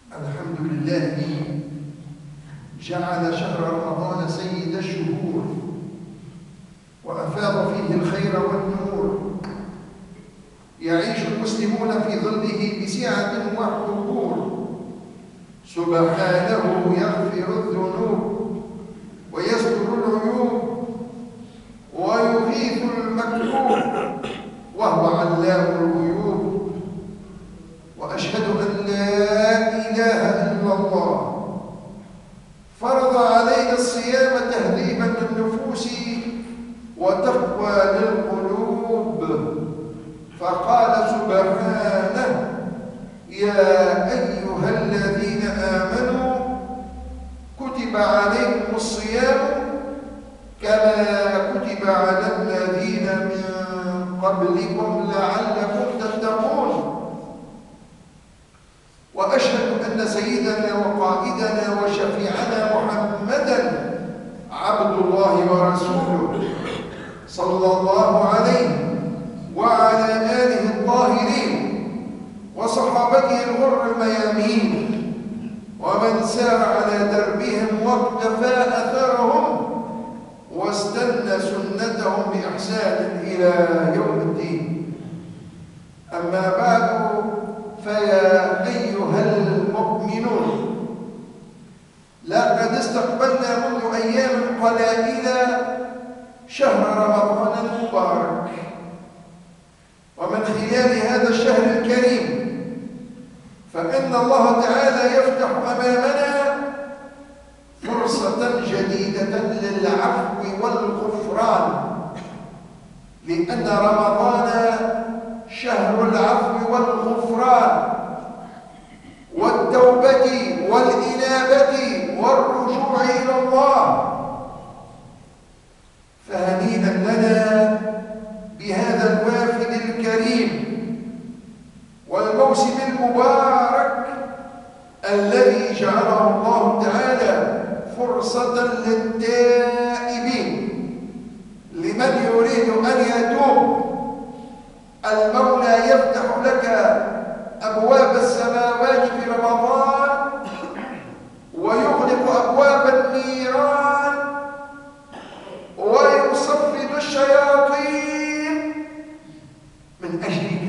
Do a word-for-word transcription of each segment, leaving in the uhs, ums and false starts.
الحمد لله جعل شهر رمضان سيد الشهور وأفاض فيه الخير والنور، يعيش المسلمون في ظله بسعة وحضور. سبحانه يغفر الذنوب ويستر العيوب ويغيث المكروب، وهو علام الغيوب. وأشهد أن لا إله إلا الله فرض علينا الصيام تهذيبا للنفوس وتقوى للقلوب، فقال سبحانه: يا أيها الذين آمنوا كتب عليكم الصيام كما كتب على الذين من قبلكم لعلكم تتقون. وأشهد أن سيدنا وقائدنا وشفيعنا محمدًا عبد الله ورسوله صلى الله عليه وعلى آله الطاهرين وصحابته الغر الميامين ومن سار على دربهم واقتفى أثرهم واستنى سنتهم بإحسان إلى يوم الدين. أما بعد، فيا أيها المؤمنون، لقد استقبلنا منذ أيام قلائل شهر رمضان المبارك، ومن خلال هذا الشهر الكريم فإن الله تعالى يفتح أمامنا فرصة جديدة للعفو والغفران، لأن رمضان شهر العفو والغفران والتوبة والإنابة والرجوع إلى الله. فهنيئا لنا بهذا الوافد الكريم والموسم المبارك الذي جعله الله تعالى فرصة للتائبين، لمن يريد أن يتوب. المولى يفتح لك أبواب السماوات في رمضان ويغلق أبواب النيران ويصفد الشياطين من أجلك،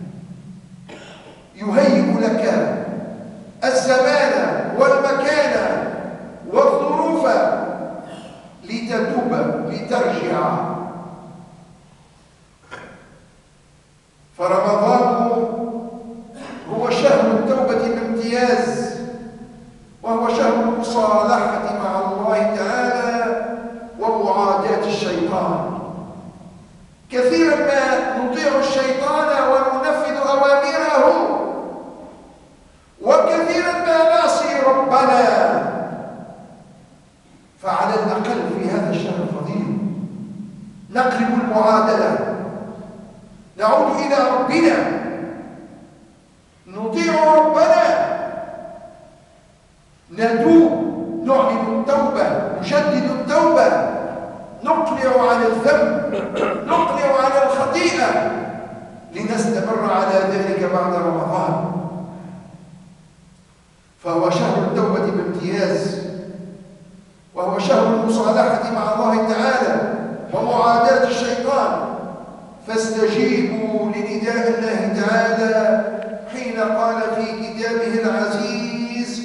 يهيئ لك الزمان والمكان والظروف لتتوب لترجع. فرمضان هو شهر التوبة بامتياز، وهو شهر المصالحة مع الله تعالى ومعاداة الشيطان. كثيرا ما نطيع الشيطان وننفذ أوامره، وكثيرا ما نعصي ربنا. فعلى الأقل في هذا الشهر الفضيل نقلب المعادلة، نعود إلى ربنا، نطيع ربنا، ندوب، نعلن التوبة، نجدد التوبة، نقلع عن الذنب، نقلع عن الخطيئة، لنستمر على ذلك بعد رمضان. فهو شهر التوبة بامتياز، وهو شهر المصالحة مع الله تعالى ومعاداة الشيطان. فاستجيبوا لنداء الله تعالى حين قال في كتابه العزيز: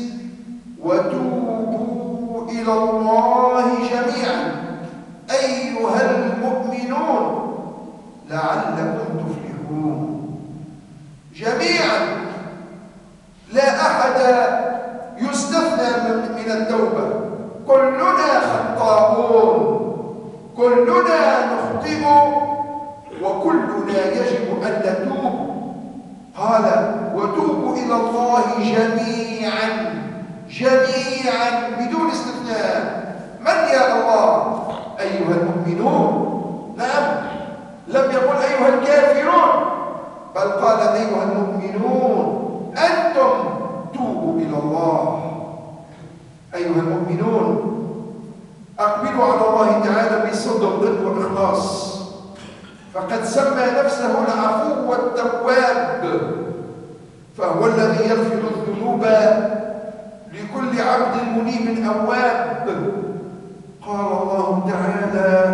وتوبوا إلى الله جميعا أيها المؤمنون لعلكم تفلحون. جميعا، لا أحد يستثنى من التوبة. كلنا خطاؤون، كلنا نخطئ، وكلنا يجب أن نتوب. قال: وتوبوا إلى الله جميعا، جميعا بدون استثناء. من يا الله؟ أيها المؤمنون. نعم، لم يقل أيها الكافرون، بل قال أيها المؤمنون، أنتم توبوا إلى الله. أيها المؤمنون، أقبلوا على الله تعالى بصدق وإخلاص، فقد سمى نفسه العفو والتواب، فهو الذي يغفر الذنوب لكل عبد منيب أواب. قال الله تعالى: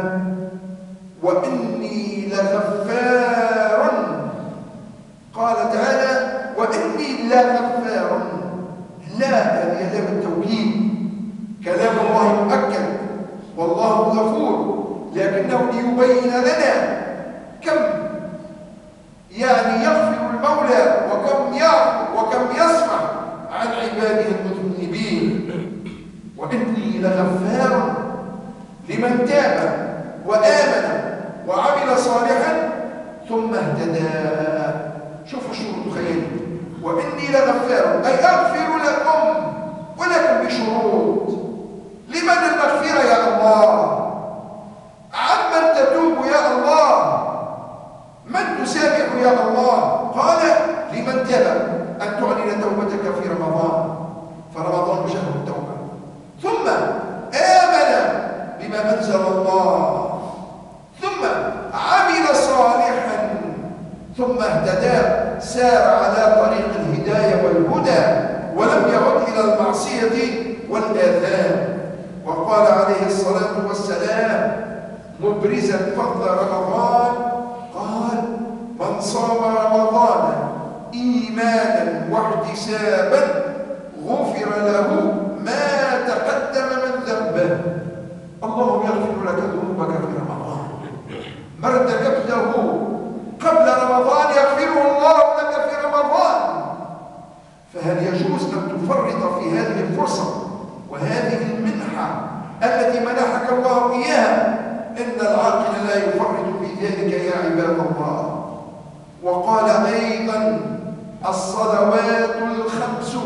وإني لغفار. قال تعالى: وإني لغفار. لا، هذه لام التوكيد، كلام الله مؤكد والله غفور، لكنه ليبين لنا كم يعني يغفر المولى وكم يعفو وكم يصفح عن عباده المذنبين. وإني لغفار لمن تاب وآمن وعمل صالحا ثم اهتدى. شوفوا الشروط، تخيلوا: وإني لغفار، أي أغفر لكم ولكن بشروط. لمن المغفرة يا الله؟ عمن تتوب يا الله؟ من تسامح يا الله؟ قال: لمن تاب، أن تعلن توبتك في رمضان، فرمضان شهر التوبة، ثم آمن بما أنزل الله، ثم عمل صالحا، ثم اهتدى، سار على طريق الهداية والهدى، ولم يعد إلى المعصية والآثام. وقال عليه الصلاة والسلام مبرزا فضل رمضان، قال: من صام رمضان إيمانا واحتسابا غفر له ما تقدم من ذنبه. الله يغفر لك ذنوبك في رمضان، ما ارتكبته قبل رمضان يغفره الله لك في رمضان. فهل يجوز أن تفرط في هذه الفرصة وهذه المنحة التي منحك الله إياها؟ إن العاقل لا يفرط في ذلك يا عباد الله. وقال أيضا: الصلوات الخمس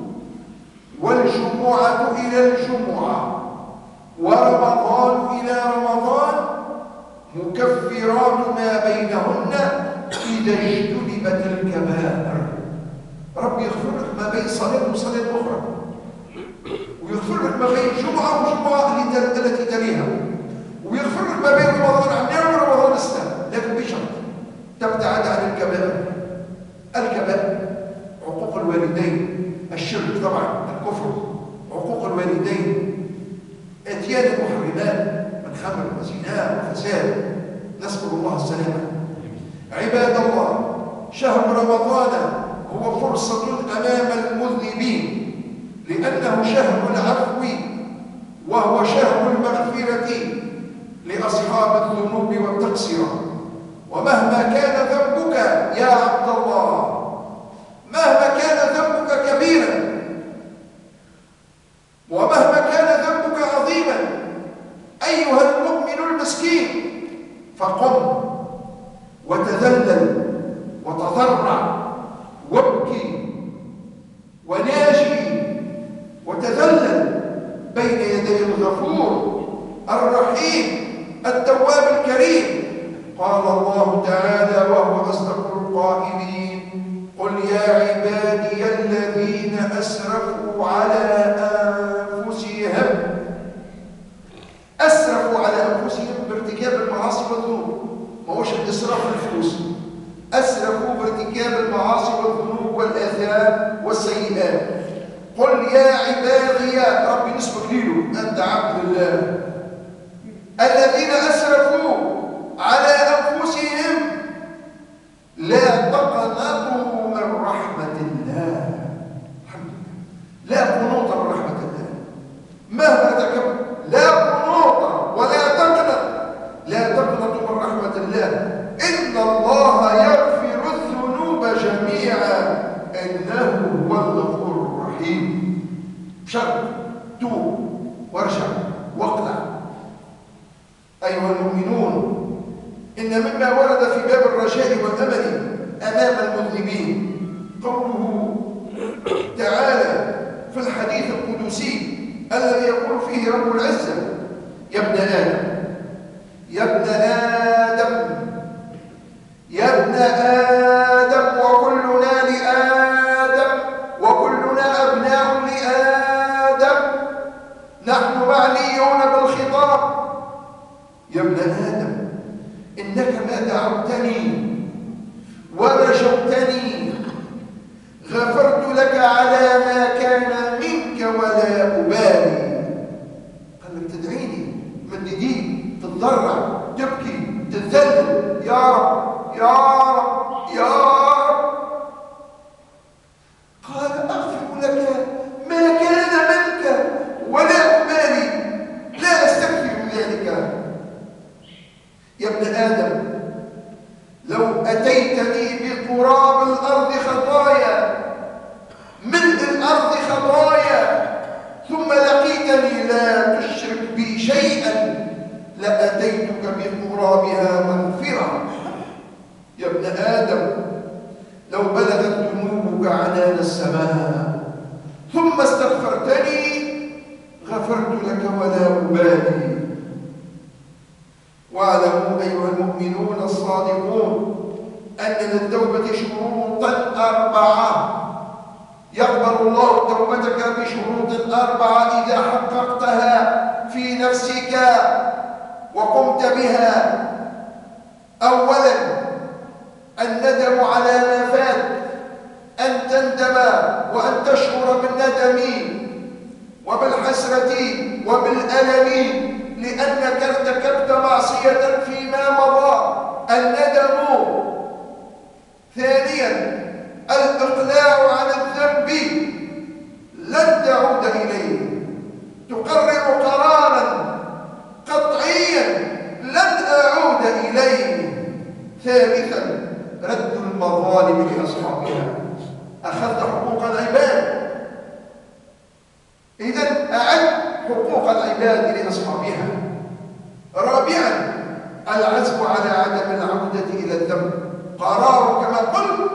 والجمعة إلى الجمعة ورمضان إلى رمضان مكفرات ما بينهن إذا اجتنبت الكبائر. رب يغفر لك ما بين صلاة وصلاة أخرى، ويغفر لك ما بين جمعة وجمعة التي تليها، ويغفر لك ما بين رمضان عن نعم ورمضان السنة، لكن بشرط تبتعد عن الكبائر. الكبائر: عقوق الوالدين، الشرك طبعا، الكفر، عقوق الوالدين، اتيان المحرمات من خمر وزنا وفساد، نسأل الله السلامة. عباد الله، شهر رمضان هو فرصة أمام المذنبين، لأنه شهر العفو وهو شهر المغفرة لأصحاب الذنوب والتقصيرات. ومهما كان ذنبك يا عبد الله، مهما كان ذنبك كبيرا، ومهما كان ذنبك عظيما، أيها المؤمن المسكين، فقم وتذلل وتضرع وابكي وناجي وتذلل بين يدي الغفور الرحيم التواب الكريم. قال الله تعالى وهو أصدق القائلين: قل يا عبادي الذين أسرفوا على أنفسهم. أسرفوا على أنفسهم بارتكاب المعاصي والذنوب، ما هوش الإسراف الفلوس، أسرفوا بارتكاب المعاصي والذنوب والآثام والسيئات. قل يا عبادي، ربي نسبك له، أنت عبد الله، الذين أسرفوا على أنفسهم لا تقنطوا من رحمة الله. الحمد لله، لا قنوط من رحمة الله، مهما ارتكبت لا قنوط ولا تقنط، لا تقنطوا من رحمة الله، إن الله يغفر الذنوب جميعا إنه هو الغفور الرحيم. شر توب وارجع واقلع. أيها المؤمنون، إن مما ورد في باب الرجاء والأمل أمام المذنبين قوله تعالى في الحديث القدسي الذي يقول فيه رب العزة: يا ابن آدم، يا ابن آدم، يا ابن آدم، وكلنا لآدم، وكلنا أبناء لآدم، نحن معنيون بالخطاب. يا ابن آدم، إنك ما دعوتني ورجوتني غفرت لك على ما كان منك ولا أبالي. قال لك تدعيني من جديد، تتضرع، تبكي، تتذلل، يا رب يا رب يا رب. قال أغفر لك ما كان منك ولا أبالي، لا أستكثر ذلك. يا ابن آدم لو أتيتني بقراب الأرض خطايا، ملء الأرض خطايا، ثم لقيتني لا تشرك بي شيئا لأتيتك بقرابها مغفرة. يا ابن آدم لو بلغت ذنوبك عنان السماء ثم استغفرتني غفرت لك ولا أبالي. واعلموا أيها المؤمنون الصادقون أن للتوبة شروطا أربعة، يقبل الله توبتك بشروط أربعة إذا حققتها في نفسك وقمت بها. أولا الندم على ما فات، أن تندم وأن تشعر بالندم وبالحسرة وبالألم لأنك ارتكبت معصية فيما مضى، الندم. ثانيا الإقلاع عن الذنب، لن تعود إليه، تقرر قرارا قطعيا لن أعود إليه. ثالثا رد المظالم لأصحابها، أخذت حقوق العباد، إذن أعد حقوق العباد لأصحابها. رابعا العزم على عدم العودة إلى الذنب، قرار كما قلت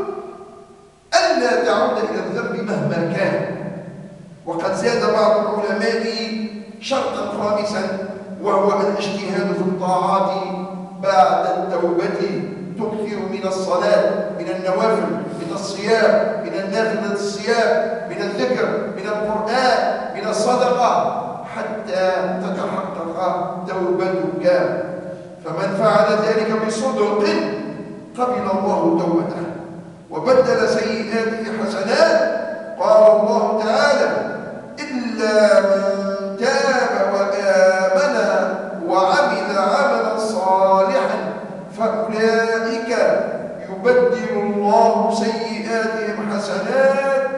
ألا تعود إلى الذنب مهما كان. وقد زاد بعض العلماء شرطا خامسا وهو الاجتهاد في الطاعات بعد التوبة، تكثر من الصلاة، من النوافل، من الصيام، من النافلة الصيام، من الذكر، من القرآن، من الصدقة، حتى تتحقق توبتك. فمن فعل ذلك بصدق قبل الله توبته وبدل سيئاته حسنات. قال الله تعالى: إلا من تاب وآمن وعمل عملا صالحا فأولئك يبدل الله سيئاتهم حسنات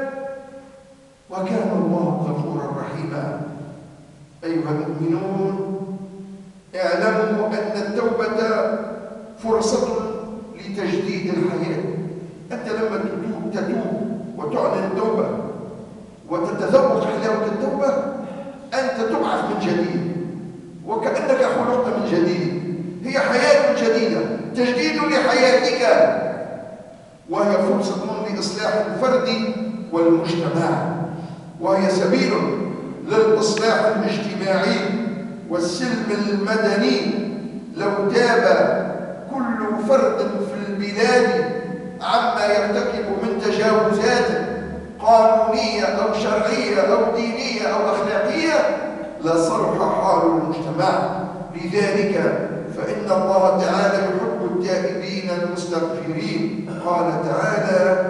وكان الله غفورا رحيما. أيها المؤمنون، اعلموا أن التوبة فرصة لتجديد الحياة. أنت لما تتوب, تتوب وتعلن التوبة وتتذوق حلاوة التوبة أنت تبعث من جديد وكأنك خلقت من جديد. هي حياة جديدة، تجديد لحياتك، وهي فرصة لإصلاح الفرد والمجتمع، وهي سبيل للإصلاح الاجتماعي والسلم المدني. لو تاب كل فرد في البلاد عما يرتكب من تجاوزات قانونية أو شرعية أو دينية أو أخلاقية لصلح حال المجتمع. لذلك فإن الله تعالى يحب التائبين المستغفرين. قال تعالى: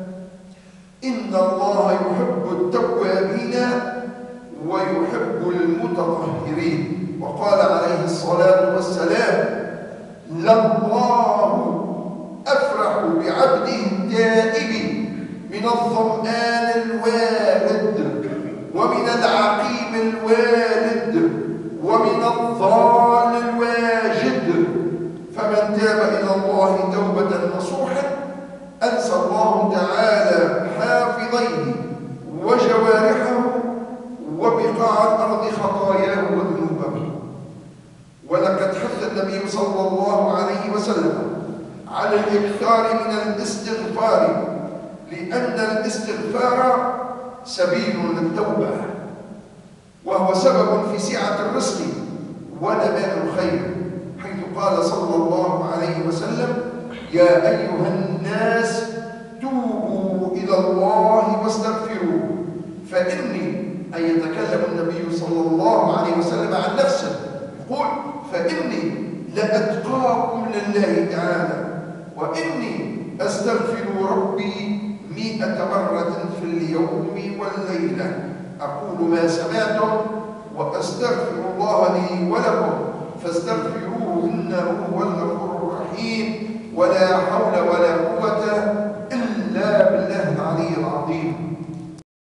إن الله يحب التوابين ويحب المتطهرين. وقال عليه الصلاة والسلام: لله أفرح بعبده التائب من الظمآن الوالد ومن العقيم الوالد ومن الضال الواجد. فمن تاب إلى الله توبة نصوحا أنسى الله تعالى حافظيه وجوارحه وبقاع الأرض خطاياه وذنوبه. ولقد حث النبي صلى الله عليه وسلم على الإكثار من الاستغفار، لأن الاستغفار سبيل للتوبة، وهو سبب في سعة الرزق ونماء الخير، حيث قال صلى الله عليه وسلم: يا أيها الناس توبوا إلى الله واستغفروه فإني، أي يتكلم النبي صلى الله عليه وسلم عن نفسه، يقول: فإني لأتقاكم لله تعالى وإني أستغفر ربي مئة مرة في اليوم والليلة. أقول ما سمعتم وأستغفر الله لي ولكم فاستغفروه إنه هو الغفور الرحيم. ولا حول ولا قوة